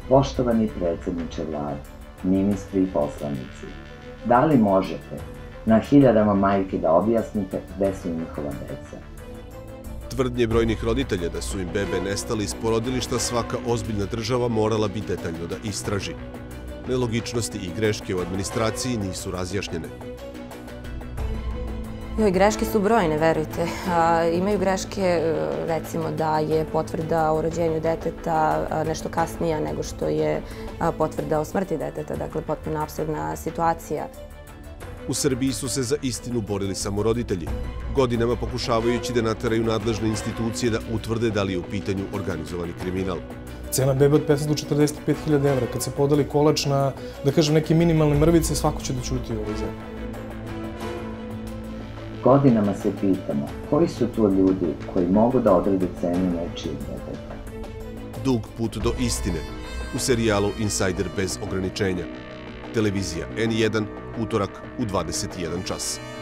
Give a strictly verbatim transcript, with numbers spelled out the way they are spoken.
Poštovani predsjedniče vlade, ministri i poslanici, da li možete na hiljadama majki da objasnite gde su njihova deca? Tvrdnje brojnih roditelja da su im bebe nestali iz porodilišta svaka ozbiljna država morala bi detaljno da istraži. Nelogičnosti i greške u administraciji nisu razjašnjene. Joj, greške su brojne, verujte. Imaju greške, recimo, da je potvrda o rođenju deteta nešto kasnija nego što je potvrda o smrti deteta. Dakle, potpuno apsurdna situacija. U Srbiji su se za istinu borili samo roditelji, godinama pokušavajući da nateraju nadležne institucije da utvrde da li je u pitanju organizovani kriminal. Cena bebe od petnaest do četrdeset pet hiljada evra. Kad se podeli kolač na, da kažem, neke minimalne mrvice, svako će da ćuti u ovoj zemlji. Godinama se pitamo koji su to ljudi koji mogu da odrede cenu nečijeg deteta. Dug put do istine u serijalu Insider bez ograničenja. Televizija N jedan, utorak u dvadeset jedan čas.